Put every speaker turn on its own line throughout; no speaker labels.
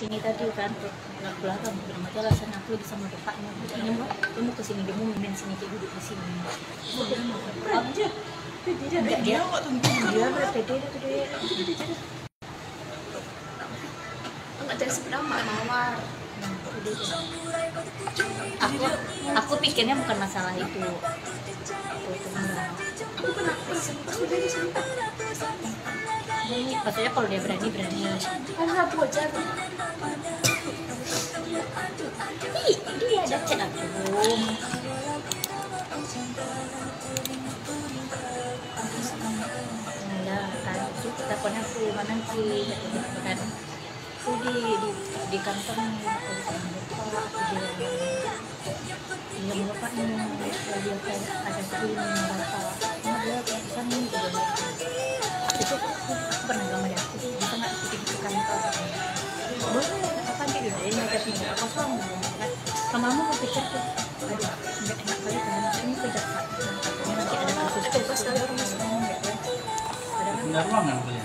sini tadi kan belak belakang belum aja alasan aku lagi sama bapaknya dia mau ke sini, dia mau main sini, kayak duduk di sini.
aja
Dia
nggak tentu
dia berpede dia
Enggak jadi sepeda mawar.
aku pikirnya bukan masalah itu enggak.
Aku pernah pas udah di sana.
Maksudnya kalau dia berani
Kan aku aja.
dia ada chat aku enggak kan itu teleponnya aku mana sih kan aku di kantor nih aku sama bapak dia bapaknya dia kayak ada film bapak dia kan itu aku pernah sama dia aku bisa nggak di kantor boleh apa dia udah ngajak nih apa kosong kan sama mama mau pikir tuh aduh nggak enak kali kan ini kerja nanti ada kasus
Bebas kali rumah
Benar ruangan punya.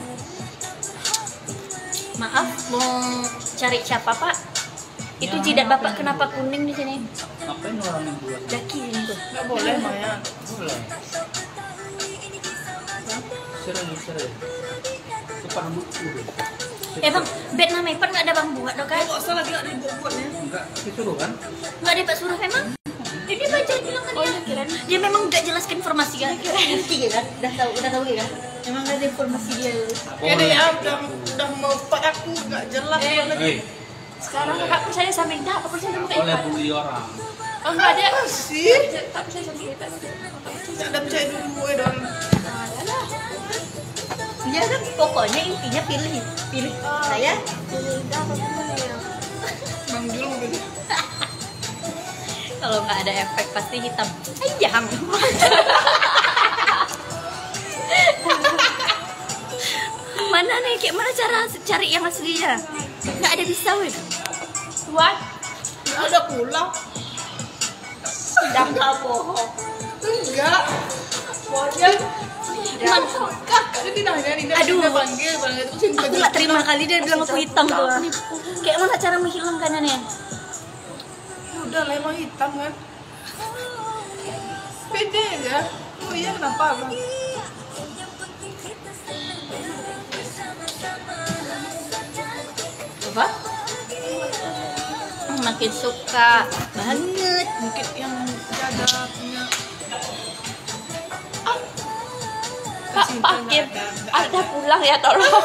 maaf mau cari siapa pak itu
Ya,
jidat bapak
apa
kenapa
yang
kuning di sini
Ngapain orang yang buat?
daki ini tuh
nggak boleh Maya.
Boleh. Serius. Depan buku deh.
bang bed nama Ipan nggak ada bang buat dong kan
Nggak usah lagi nggak dibuat-buatnya.
Enggak, disuruh kan?
nggak ada pak suruh emang dia baca bilang kan dia memang nggak jelaskan informasi kan ngerti kan udah tahu kan emang nggak ada informasi dia
Ya deh ya, udah mau pak aku nggak jelas banget.
Hei,
Sekarang kakak percaya sama Indah, apa percaya sama
boleh
Ipan?
bully orang.
Oh enggak ada.
Sih,
Tak percaya sama Ipan.
nggak ada percaya dulu gue dong.
dia kan pokoknya intinya pilih saya
Jadi Indah apa ya?
Bang Jul mungkin.
kalau nggak ada efek pasti hitam ayam mana nih kayak mana cara cari yang aslinya nggak ada bisa weh
What?
Nggak ada pulang.
sedang nggak bohong
Enggak.
Wajar.
Man,
Kakak dia nanya nih,
Aduh.
dia panggil terus
aku nggak terima kali dia bilang aku hitam tuh kayak mana cara menghilangkannya
udah lah emang hitam kan. Pede aja. Oh iya kenapa bang?
apa makin suka banget
Mungkin yang jaga punya
Pak, Pak Kim, Anda pulang ya tolong.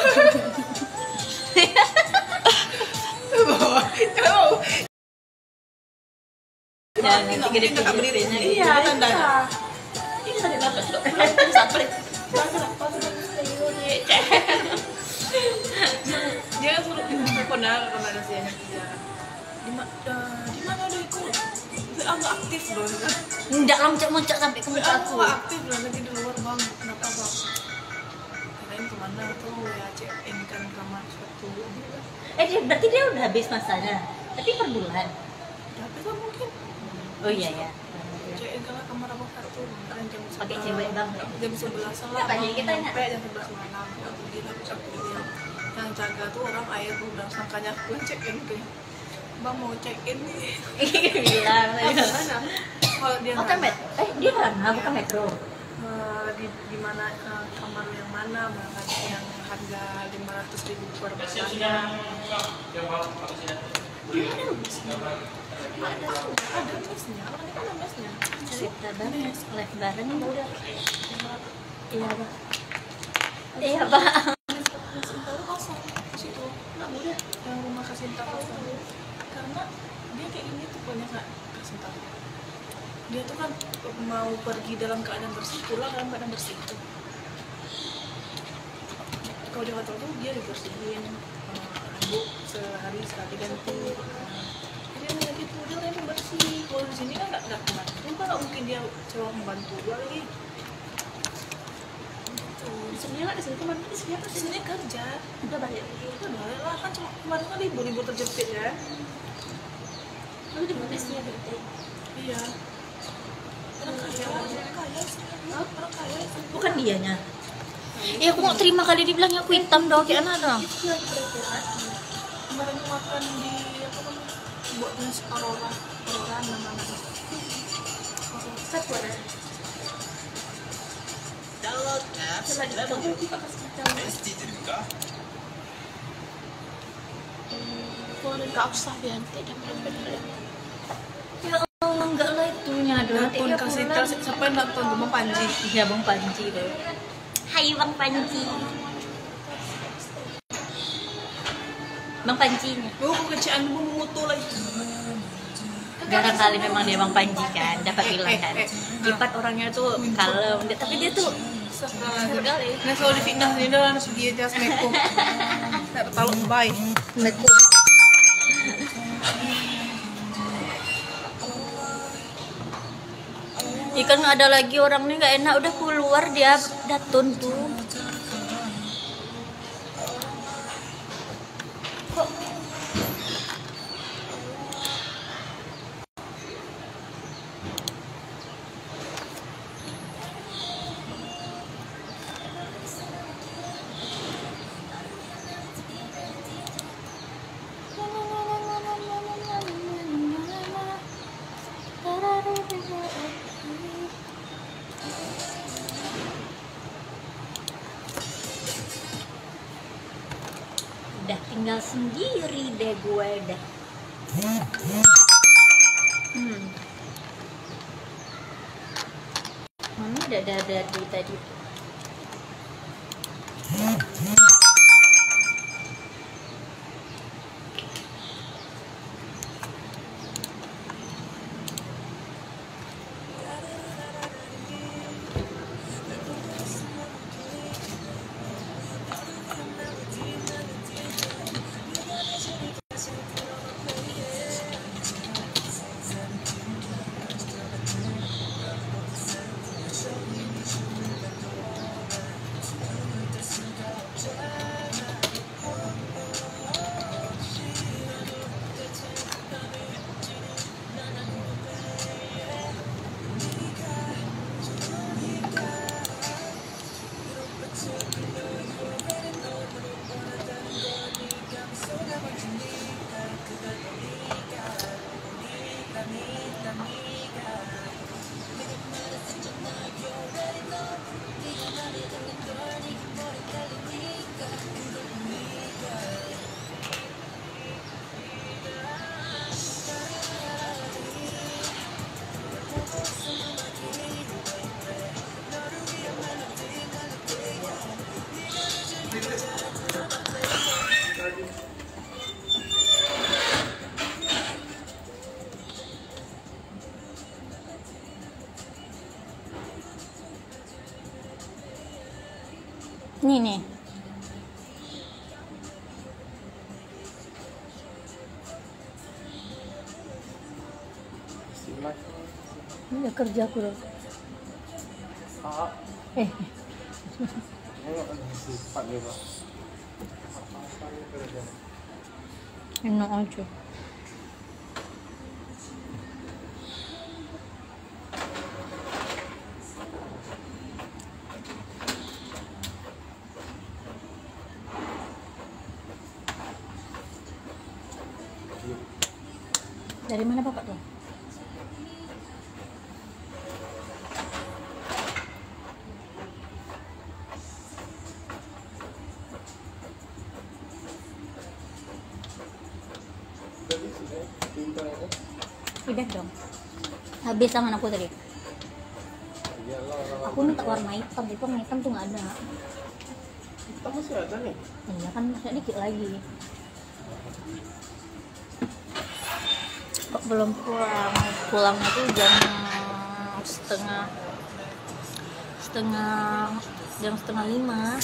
ya nanti gede
Kakak berdiri.
Iya,
tanda.
Ini tadi dapat loh. Sampai. Kenapa
Dia kan suruh telepon ya rekomendasinya. Di mana udah ikut? Dia nggak aktif loh kan?
nggak loncat sampai ke muka
Aku
aku
nggak aktif loh lagi di luar bang. Kenapa bang? Kirain kemana tuh ya check in kan kamar suatu.
berarti dia udah habis masanya tapi per bulan
Tapi kan mungkin
oh iya ya
check in kan kamar apa satu. Kan jam
pakai cewek bang
jam 11 lah.
Apa, jadi kita enak?
sampai jam 11 malam. Aku bilang yang jaga tuh orang air udah sangkanya aku check in tuh. Bang mau check in nih.
bilang
Mana? Kalau dia
hotel
nanya,
dia mana bukan metro
di mana kamar yang mana yang harga 500.000 per bulan. Ada tulisnya, orang itu ada mesnya.
cerita banget live bareng udah iya bang iya bang
Kasinta itu kosong di situ, nggak mudah yang rumah Kasinta kosong karena dia kayak gini tuh banyak nggak Kasinta. Dia tuh kan mau pergi dalam keadaan bersih, pulang dalam keadaan bersih tuh. Kalau di hotel tuh dia dibersihin, handuk sehari sekali ganti. Dia nggak gitu, dia emang bersih. Kalau di sini kan nggak kemana, nggak mungkin dia coba membantu gua lagi.
Sebenarnya nggak di sini teman, di sini apa
Di sini kerja,
udah balik.
udah balik lah kan cuma kemarin kan libur terjepit ya.
Lalu dibuat tesnya berarti.
Iya. Orang kaya sih.
bukan dianya aku mau terima kali dibilangnya aku hitam dong kayak anak dong
kemarin makan di apa namanya buat jenis Aurora namanya satu ada
Gak usah Bianti dan bener-bener.
Ya Allah, enggak lah itunya dong.
nonton kasih tahu siapa yang nonton Bang Panji.
Iya Bang Panji tuh. Hai Bang Panji. Bang Panjinya.
Oh kekecewaan memutu lagi.
Garang kali memang dia Bang Panji kan, dapat bilang kan. Kipat orangnya tuh kalem, tapi dia tuh sekali.
Nah kalau difitnah ini dah anak dia jas neko. Tak tahu bye.
Neko. Ikan nggak ada lagi orang nih nggak enak udah keluar dia datun tuh. Kok udah tinggal sendiri deh gue dah. Mana ada di tadi. Nih. Ini kerja aku loh. Enak aja. Dari mana bapak tuh? Udah dong. Habis sama aku tadi. Aku minta warna hitam, tapi warna hitam tuh nggak ada.
Hitam masih ada nih.
Iya kan masih dikit lagi. Kok belum pulang? Pulangnya tuh jam setengah 5.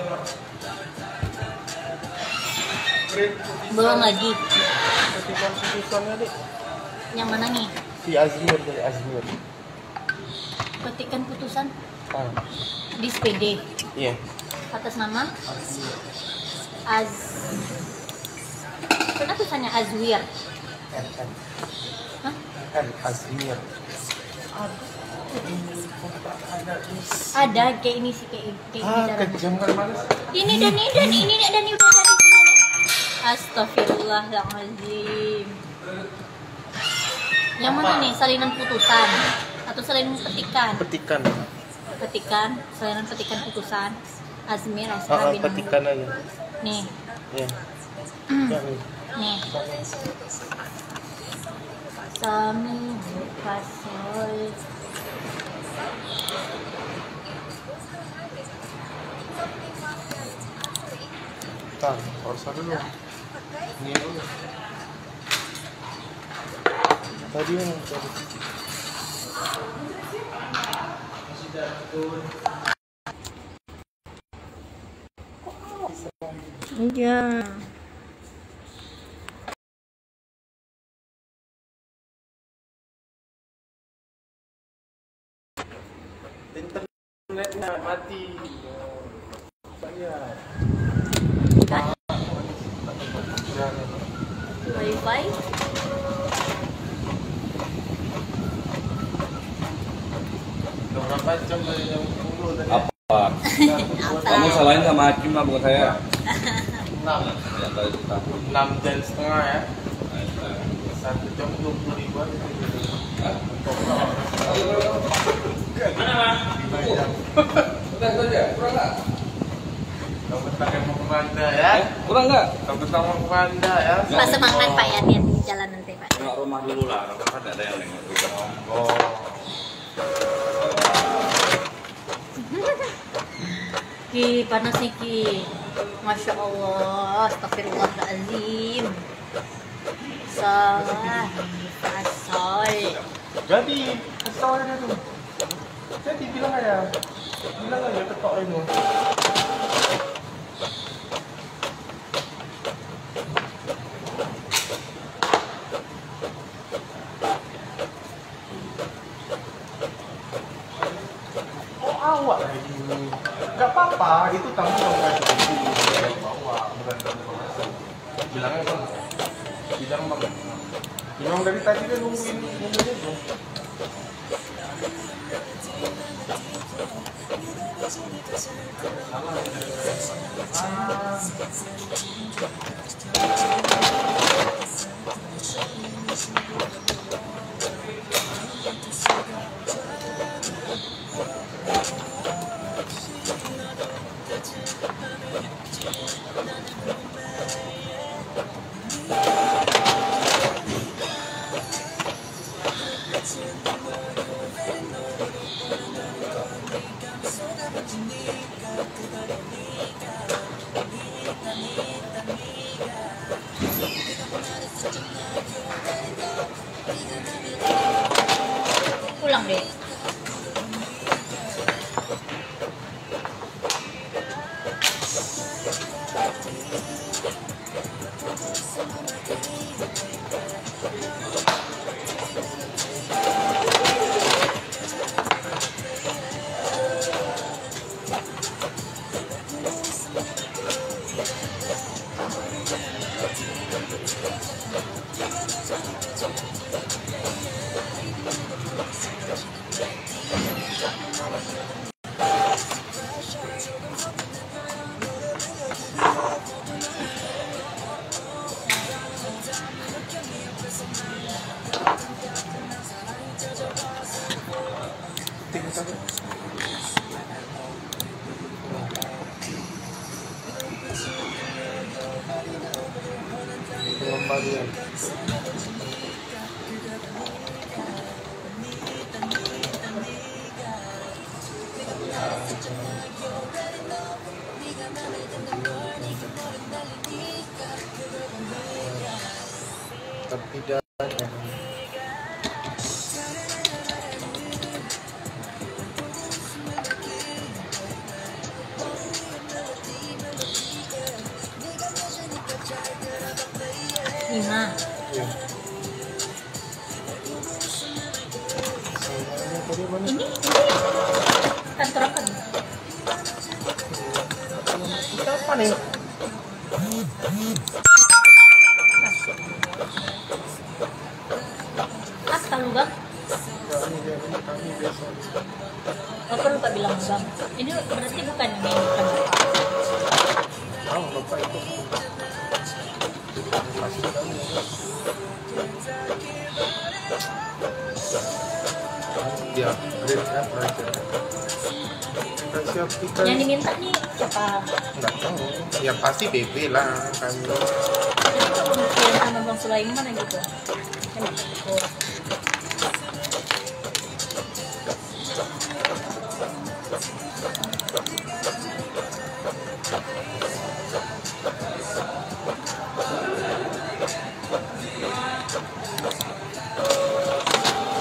Belum lagi.
Petikan putusannya deh.
Yang mana nih?
Si Azmir dari Azmir.
Petikan putusan
Ah,
di SPD
iya.
atas nama Kenapa tulisannya Azwir?
N.
Hah?
N Azmir.
Ada kayak ini sih kayak caranya.
Kejam kan Mas?
Ini dan ini dan ini dan ini udah dari sini. Astagfirullahaladzim. Yang mana nih? Salinan putusan atau salinan petikan?
Petikan.
Petikan, salinan petikan putusan. Azmir Asra bin
Petikan aja.
Nih,
Iya. Ya, nih.
nih. Sami Fasol.
Tar, orsa dulu. Ini dulu. Tadi yang tadi.
Iya.
Internetnya mati. Bayar.
Wifi.
Berapa jam dari jam 10 tadi?
Apa? Kamu salahin sama Hakim lah, bukan saya.
6.
Ya, tadi kita.
6,5 ya. 1 jam 20.000 aja.
Udah saja, kurang nggak?
Kamu pakai mau kemana ya?
Kurang nggak?
Kamu tahu mau kemana ya?
Pak semangat Pak ya, lihat di jalan nanti Pak.
Tengok rumah dulu lah, kan ada yang nengok juga.
Oh.
Ki panas nih Ki. Masya Allah, astagfirullahaladzim. Salah, asal.
Jadi, kesal aja tuh. Jadi bilang aja ketok ini. Oh awak lagi. Gak apa-apa, itu kamu yang kasih dari bawah, bukan kamu masuk. Bilangnya kan, bilang bang. Bilang dari tadi dia nungguin itu.
Pulang deh.
Pengembalian. Terpidana.
5.
Iya. Salahnya tadi mana?
Ini kantor apa nih?
Kita apa nih?
Apa lu bang?
Kami biasa.
Apa lupa bilang bang? Ini berarti bukan yang ini kan bapak?
Tahu bapak itu. Pasti tahu. Dia grade kan belajar. Siap kita.
Yang diminta nih siapa?
Nggak tahu. Ya pasti BP lah kami.
Jadi kalau mungkin sama bang Sulaiman gitu. Kan gitu.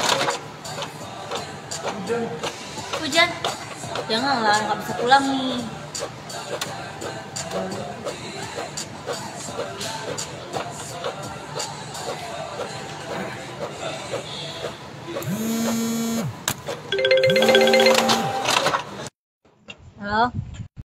Hujan, janganlah nggak bisa pulang nih.